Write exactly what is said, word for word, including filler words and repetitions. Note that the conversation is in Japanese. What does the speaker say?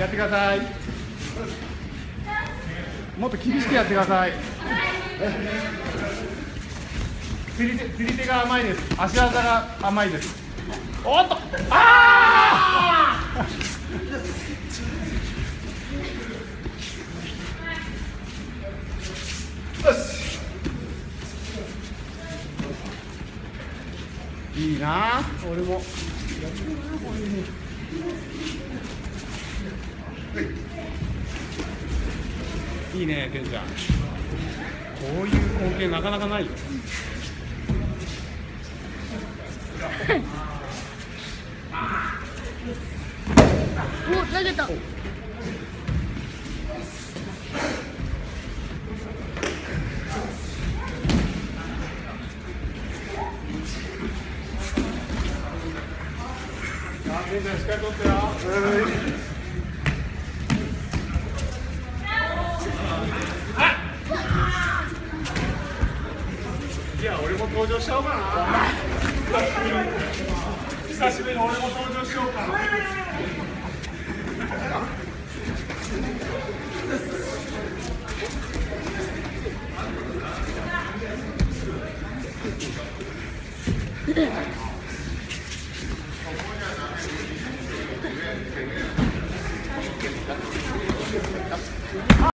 ってください。もっと厳しくやってください。釣り手、釣り手が甘いです。足技が甘いです。おっと、ああよし。いいな、俺もやってるな、こういうふうに。いいね、てんちゃん。こういう光景なかなかないよ。 お、投げた。 さあ、てんちゃんしっかり取ってよ。いや、俺も登場しちゃおうかな。久しぶりに俺も登場しようかな。